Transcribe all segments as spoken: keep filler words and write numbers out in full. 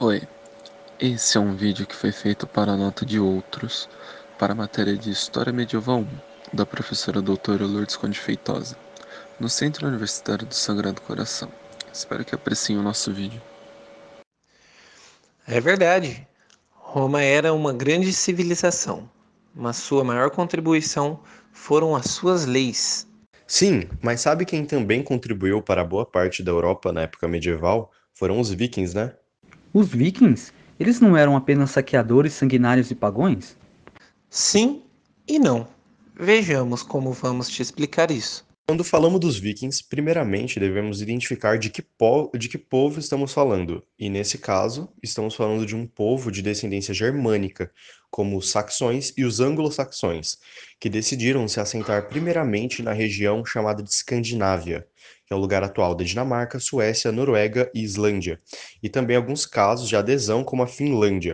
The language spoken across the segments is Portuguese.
Oi, esse é um vídeo que foi feito para a nota de outros, para a matéria de História Medieval um, da professora doutora Lourdes Conde Feitosa, no Centro Universitário do Sagrado Coração. Espero que apreciem o nosso vídeo. É verdade. Roma era uma grande civilização, mas sua maior contribuição foram as suas leis. Sim, mas sabe quem também contribuiu para boa parte da Europa na época medieval? Foram os vikings, né? Os vikings? Eles não eram apenas saqueadores sanguinários e pagões? Sim e não. Vejamos como vamos te explicar isso. Quando falamos dos vikings, primeiramente devemos identificar de que, po de que povo estamos falando. E nesse caso, estamos falando de um povo de descendência germânica, como os saxões e os anglo-saxões, que decidiram se assentar primeiramente na região chamada de Escandinávia, que é o lugar atual da Dinamarca, Suécia, Noruega e Islândia, e também alguns casos de adesão, como a Finlândia.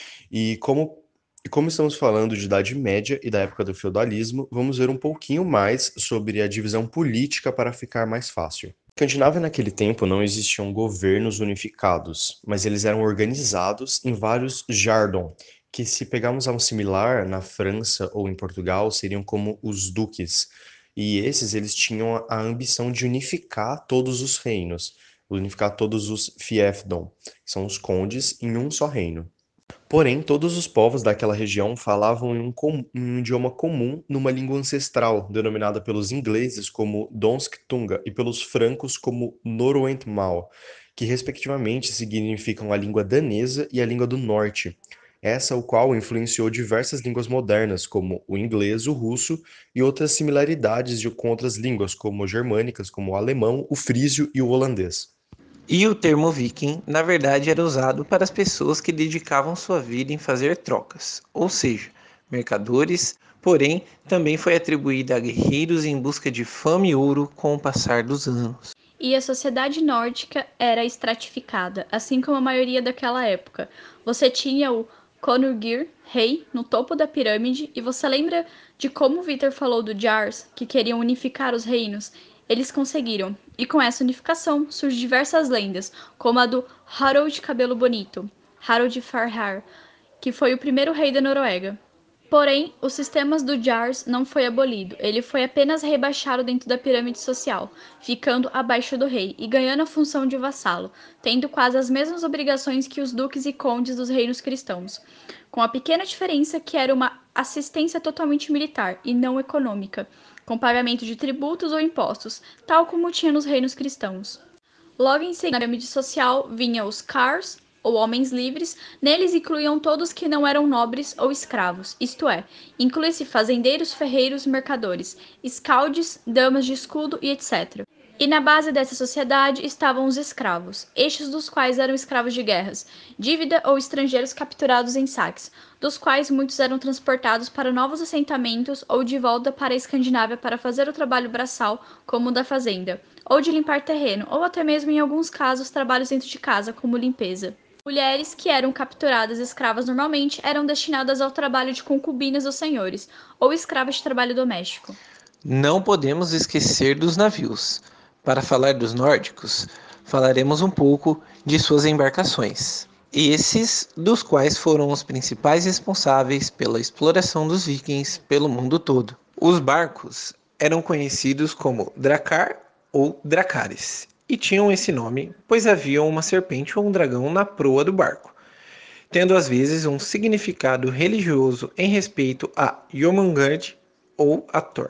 E como e como estamos falando de Idade Média e da época do feudalismo, vamos ver um pouquinho mais sobre a divisão política para ficar mais fácil. Escandinávia naquele tempo não existiam governos unificados, mas eles eram organizados em vários Jardon, que se pegarmos a um similar na França ou em Portugal, seriam como os duques. E esses eles tinham a ambição de unificar todos os reinos, unificar todos os fiefdom, que são os condes, em um só reino. Porém, todos os povos daquela região falavam em um, com- em um idioma comum numa língua ancestral, denominada pelos ingleses como Donsk Tunga e pelos francos como Noroentmal, que respectivamente significam a língua danesa e a língua do norte. Essa o qual influenciou diversas línguas modernas, como o inglês, o russo e outras similaridades de- com outras línguas, como germânicas, como o alemão, o frísio e o holandês. E o termo viking, na verdade, era usado para as pessoas que dedicavam sua vida em fazer trocas, ou seja, mercadores, porém também foi atribuída a guerreiros em busca de fama e ouro com o passar dos anos. E a sociedade nórdica era estratificada, assim como a maioria daquela época. Você tinha o Konungr, rei, no topo da pirâmide, e você lembra de como Vitor falou do Jars, que queriam unificar os reinos? Eles conseguiram, e com essa unificação surgem diversas lendas, como a do Harold Cabelo Bonito, Harold Farhar, que foi o primeiro rei da Noruega. Porém, os sistemas do Jars não foi abolido, ele foi apenas rebaixado dentro da pirâmide social, ficando abaixo do rei e ganhando a função de vassalo, tendo quase as mesmas obrigações que os duques e condes dos reinos cristãos, com a pequena diferença que era uma assistência totalmente militar e não econômica, com pagamento de tributos ou impostos, tal como tinha nos reinos cristãos. Logo em seguida, na pirâmide social vinha os Cars, ou homens livres, neles incluíam todos que não eram nobres ou escravos, isto é, inclui-se fazendeiros, ferreiros, mercadores, escaldes, damas de escudo e etcétera. E na base dessa sociedade estavam os escravos, estes dos quais eram escravos de guerras, dívida ou estrangeiros capturados em saques, dos quais muitos eram transportados para novos assentamentos ou de volta para a Escandinávia para fazer o trabalho braçal, como o da fazenda, ou de limpar terreno, ou até mesmo em alguns casos trabalhos dentro de casa, como limpeza. Mulheres que eram capturadas escravas normalmente eram destinadas ao trabalho de concubinas dos senhores, ou escravas de trabalho doméstico. Não podemos esquecer dos navios. Para falar dos nórdicos, falaremos um pouco de suas embarcações. E esses dos quais foram os principais responsáveis pela exploração dos vikings pelo mundo todo. Os barcos eram conhecidos como dracar ou dracares, e tinham esse nome pois havia uma serpente ou um dragão na proa do barco, tendo às vezes um significado religioso em respeito a Jormungand ou a Thor.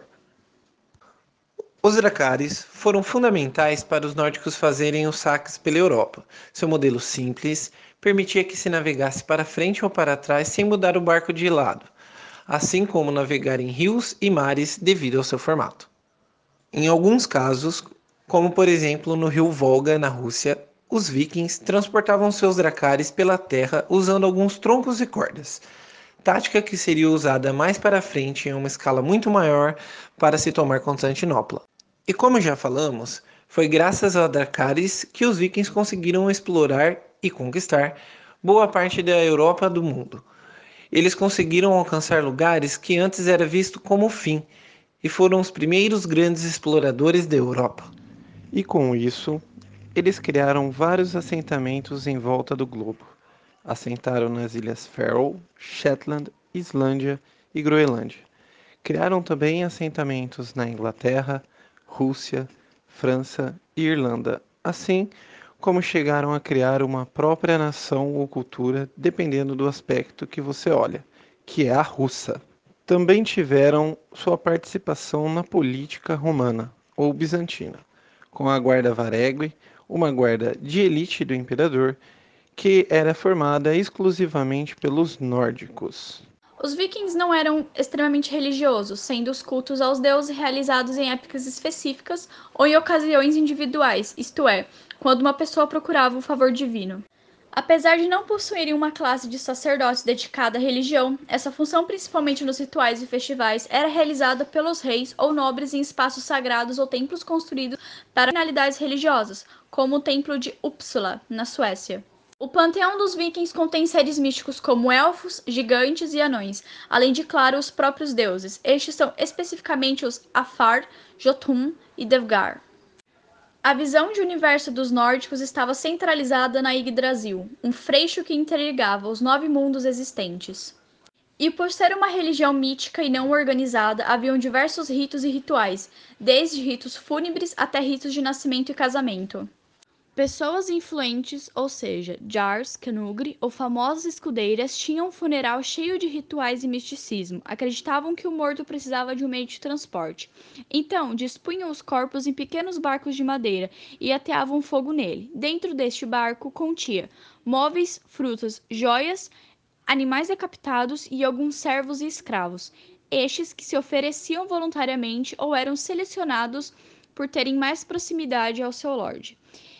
Os dracares foram fundamentais para os nórdicos fazerem os saques pela Europa. Seu modelo simples permitia que se navegasse para frente ou para trás sem mudar o barco de lado, assim como navegar em rios e mares devido ao seu formato. Em alguns casos, como por exemplo no rio Volga, na Rússia, os vikings transportavam seus dracares pela terra usando alguns troncos e cordas, tática que seria usada mais para frente em uma escala muito maior para se tomar Constantinopla. E como já falamos, foi graças a Dracarys que os vikings conseguiram explorar e conquistar boa parte da Europa do mundo. Eles conseguiram alcançar lugares que antes era visto como fim, e foram os primeiros grandes exploradores da Europa. E com isso, eles criaram vários assentamentos em volta do globo, assentaram nas ilhas Faroe, Shetland, Islândia e Groenlândia. Criaram também assentamentos na Inglaterra, Rússia, França e Irlanda, assim como chegaram a criar uma própria nação ou cultura, dependendo do aspecto que você olha, que é a russa. Também tiveram sua participação na política romana ou bizantina, com a Guarda Varegui, uma guarda de elite do imperador, que era formada exclusivamente pelos nórdicos. Os vikings não eram extremamente religiosos, sendo os cultos aos deuses realizados em épocas específicas ou em ocasiões individuais, isto é, quando uma pessoa procurava o favor divino. Apesar de não possuírem uma classe de sacerdotes dedicada à religião, essa função, principalmente nos rituais e festivais, era realizada pelos reis ou nobres em espaços sagrados ou templos construídos para finalidades religiosas, como o Templo de Uppsala, na Suécia. O panteão dos vikings contém seres místicos como elfos, gigantes e anões, além de, claro, os próprios deuses. Estes são especificamente os Afar, Jotun e Devgar. A visão de universo dos nórdicos estava centralizada na Yggdrasil, um freixo que interligava os nove mundos existentes. E por ser uma religião mítica e não organizada, haviam diversos ritos e rituais, desde ritos fúnebres até ritos de nascimento e casamento. Pessoas influentes, ou seja, Jarls, Canugri ou famosas escudeiras, tinham um funeral cheio de rituais e misticismo. Acreditavam que o morto precisava de um meio de transporte. Então, dispunham os corpos em pequenos barcos de madeira e ateavam fogo nele. Dentro deste barco continha móveis, frutas, joias, animais decapitados e alguns servos e escravos. Estes que se ofereciam voluntariamente ou eram selecionados por terem mais proximidade ao seu lorde.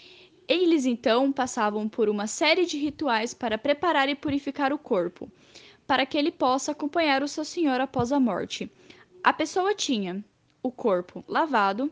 Eles, então, passavam por uma série de rituais para preparar e purificar o corpo, para que ele possa acompanhar o seu senhor após a morte. A pessoa tinha o corpo lavado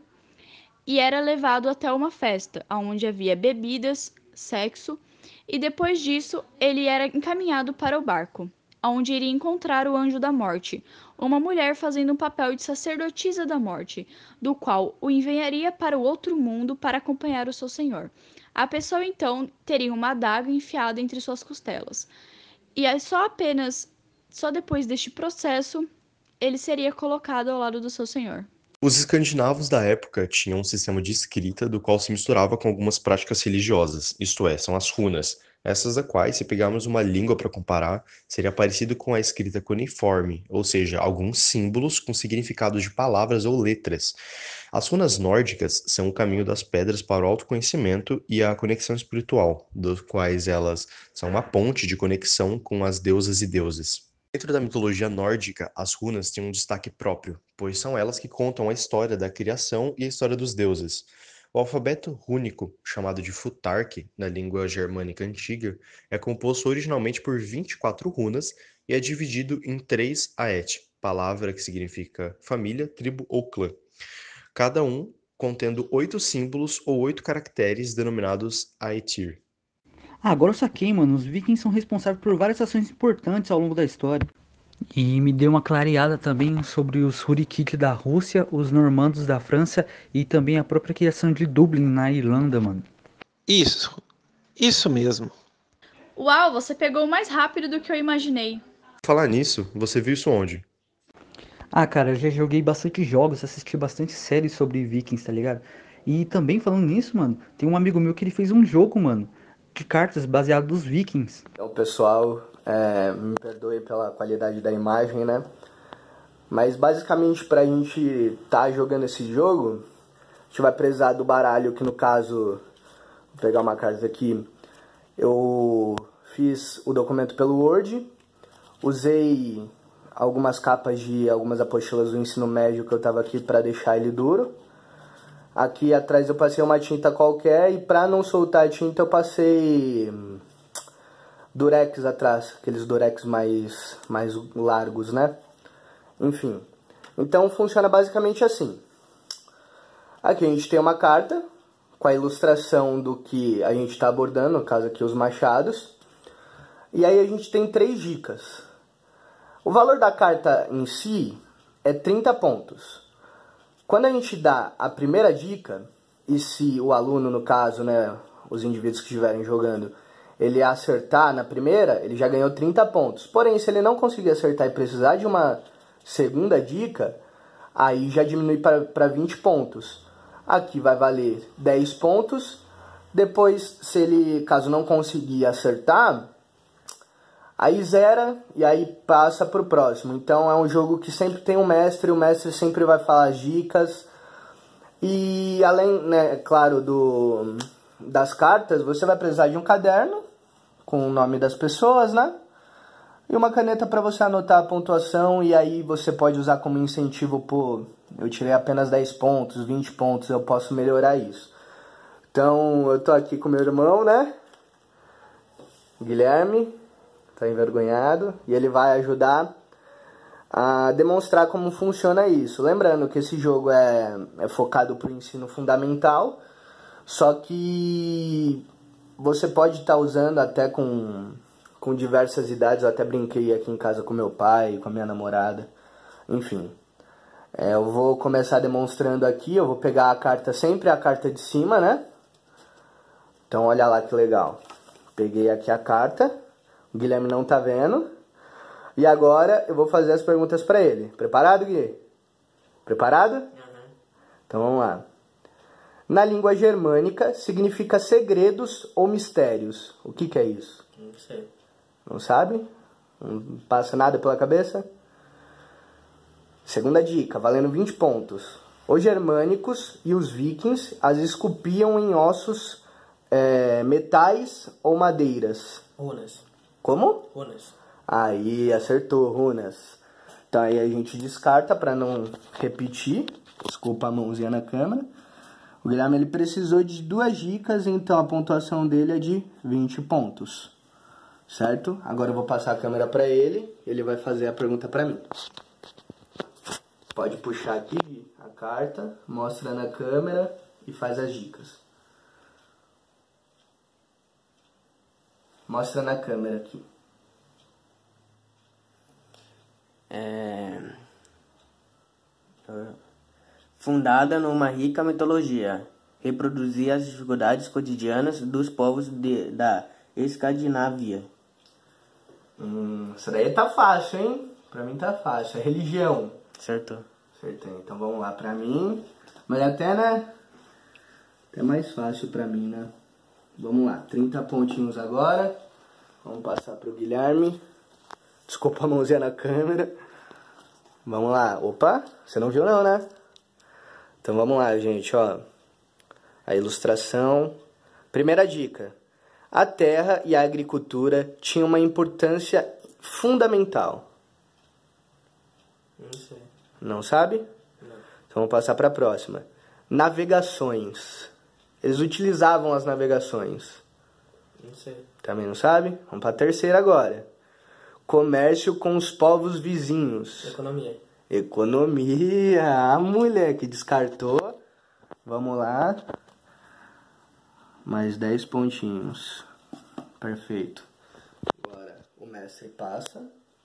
e era levado até uma festa, onde havia bebidas, sexo, e depois disso ele era encaminhado para o barco, onde iria encontrar o anjo da morte, uma mulher fazendo um papel de sacerdotisa da morte, do qual o enviaria para o outro mundo para acompanhar o seu senhor. A pessoa, então, teria uma adaga enfiada entre suas costelas. E é só apenas, só depois deste processo, ele seria colocado ao lado do seu senhor. Os escandinavos da época tinham um sistema de escrita do qual se misturava com algumas práticas religiosas, isto é, são as runas, essas a quais, se pegarmos uma língua para comparar, seria parecido com a escrita cuneiforme, ou seja, alguns símbolos com significados de palavras ou letras. As runas nórdicas são o caminho das pedras para o autoconhecimento e a conexão espiritual, dos quais elas são uma ponte de conexão com as deusas e deuses. Dentro da mitologia nórdica, as runas têm um destaque próprio, pois são elas que contam a história da criação e a história dos deuses. O alfabeto rúnico, chamado de Futhark, na língua germânica antiga, é composto originalmente por vinte e quatro runas e é dividido em três aet, palavra que significa família, tribo ou clã. Cada um contendo oito símbolos ou oito caracteres denominados Aetir. Ah, agora eu saquei, mano. Os vikings são responsáveis por várias ações importantes ao longo da história. E me deu uma clareada também sobre os Hurikid da Rússia, os normandos da França e também a própria criação de Dublin na Irlanda, mano. Isso, isso mesmo. Uau, você pegou mais rápido do que eu imaginei. Falar nisso, você viu isso onde? Ah, cara, eu já joguei bastante jogos, assisti bastante séries sobre vikings, tá ligado? E também falando nisso, mano, tem um amigo meu que ele fez um jogo, mano, de cartas baseado nos vikings. Então, pessoal, é, me perdoe pela qualidade da imagem, né? Mas basicamente pra gente tá jogando esse jogo, a gente vai precisar do baralho, que no caso, vou pegar uma carta aqui, eu fiz o documento pelo Word, usei algumas capas de algumas apostilas do ensino médio que eu tava aqui pra deixar ele duro. Aqui atrás eu passei uma tinta qualquer e pra não soltar a tinta eu passei durex atrás, aqueles durex mais, mais largos, né? Enfim, então funciona basicamente assim. Aqui a gente tem uma carta com a ilustração do que a gente está abordando, no caso aqui os machados. E aí a gente tem três dicas. O valor da carta em si é trinta pontos. Quando a gente dá a primeira dica, e se o aluno, no caso, né, os indivíduos que estiverem jogando, ele acertar na primeira, ele já ganhou trinta pontos. Porém, se ele não conseguir acertar e precisar de uma segunda dica, aí já diminui para vinte pontos. Aqui vai valer dez pontos. Depois, se ele, caso não conseguir acertar, aí zera e aí passa para o próximo. Então é um jogo que sempre tem um mestre, o mestre sempre vai falar as dicas. E além, né, claro, do, das cartas, você vai precisar de um caderno com o nome das pessoas, né? E uma caneta para você anotar a pontuação, e aí você pode usar como incentivo, pô, eu tirei apenas dez pontos, vinte pontos, eu posso melhorar isso. Então, eu tô aqui com meu irmão, né? Guilherme, tá envergonhado, e ele vai ajudar a demonstrar como funciona isso. Lembrando que esse jogo é, é focado para o ensino fundamental, só que você pode estar usando até com, com diversas idades. Eu até brinquei aqui em casa com meu pai, com a minha namorada, enfim. É, eu vou começar demonstrando aqui, eu vou pegar a carta, sempre a carta de cima, né? Então olha lá que legal. Peguei aqui a carta, o Guilherme não tá vendo. E agora eu vou fazer as perguntas para ele. Preparado, Gui? Preparado? Uhum. Então vamos lá. Na língua germânica significa segredos ou mistérios. O que que é isso? Não sei. Não sabe? Não passa nada pela cabeça? Segunda dica, valendo vinte pontos. Os germânicos e os vikings as esculpiam em ossos, é, metais ou madeiras. Runas. Como? Runas. Aí, acertou, runas. Então aí a gente descarta para não repetir. Desculpa a mãozinha na câmera. O Guilherme ele precisou de duas dicas, então a pontuação dele é de vinte pontos. Certo? Agora eu vou passar a câmera para ele, ele vai fazer a pergunta para mim. Pode puxar aqui a carta, mostra na câmera e faz as dicas. Mostra na câmera aqui. É... Fundada numa rica mitologia, reproduzia as dificuldades cotidianas dos povos de, da Escandinávia. Hum, isso daí tá fácil, hein? Pra mim tá fácil. É religião. Certo? Acertei. Então vamos lá, pra mim. Mas até, né? Até mais fácil pra mim, né? Vamos lá, trinta pontinhos agora. Vamos passar pro Guilherme. Desculpa a mãozinha na câmera. Vamos lá. Opa, você não viu não, né? Então vamos lá, gente, ó. A ilustração. Primeira dica. A terra e a agricultura tinham uma importância fundamental. Não sei. Não sabe? Não. Então vamos passar para a próxima. Navegações. Eles utilizavam as navegações. Não sei. Também não sabe? Vamos para a terceira agora. Comércio com os povos vizinhos. Economia. Economia. A mulher que descartou. Vamos lá. Mais dez pontinhos. Perfeito. Agora o mestre passa.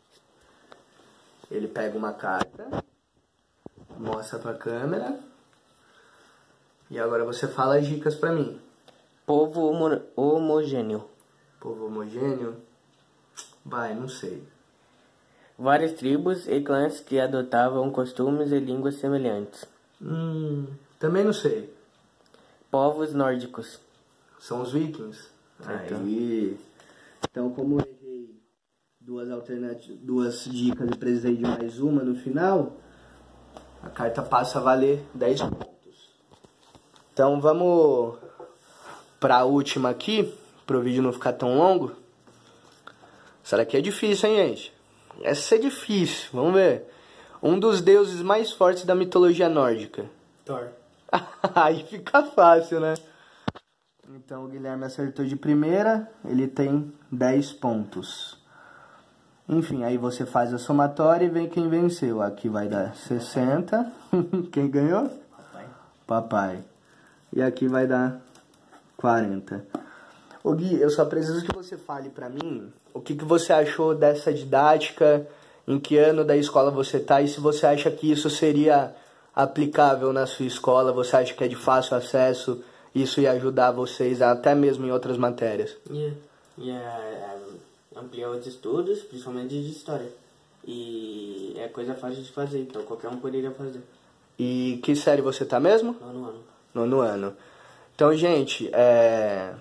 Ele pega uma carta. Mostra pra câmera. E agora você fala as dicas pra mim. Povo homo homogêneo. Povo homogêneo? Vai, não sei. Várias tribos e clãs que adotavam costumes e línguas semelhantes. Hum, também não sei. Povos nórdicos. São os vikings. Certo. Aí. Então, como eu errei duas alternativas, duas dicas e precisei de mais uma no final, a carta passa a valer dez pontos. Então, vamos para a última aqui, para o vídeo não ficar tão longo. Essa daqui é difícil, hein, gente? Essa é difícil, vamos ver. Um dos deuses mais fortes da mitologia nórdica. Thor. Aí fica fácil, né? Então o Guilherme acertou de primeira, ele tem dez pontos. Enfim, aí você faz a somatória e vê quem venceu. Aqui vai dar sessenta. Quem ganhou? Papai. Papai. E aqui vai dar quarenta. Ô Gui, eu só preciso que você fale pra mim o que, que você achou dessa didática, em que ano da escola você tá e se você acha que isso seria aplicável na sua escola, você acha que é de fácil acesso, isso ia ajudar vocês até mesmo em outras matérias. Ia, e é, é, amplia os estudos, principalmente de história. E é coisa fácil de fazer, então qualquer um poderia fazer. E que série você tá mesmo? Nono ano. Nono ano. Então, gente, é...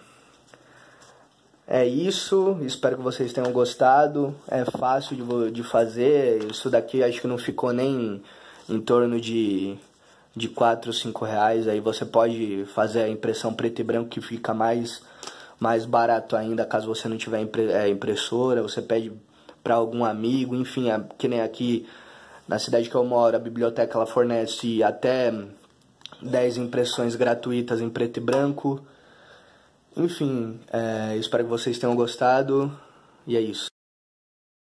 é isso. Espero que vocês tenham gostado. É fácil de, de fazer. Isso daqui acho que não ficou nem em torno de, de quatro ou cinco reais. Aí você pode fazer a impressão preto e branco, que fica mais, mais barato ainda, caso você não tiver impre, é, impressora. Você pede para algum amigo, enfim, é, que nem aqui na cidade que eu moro, a biblioteca ela fornece até dez impressões gratuitas em preto e branco. Enfim, é, espero que vocês tenham gostado. E é isso.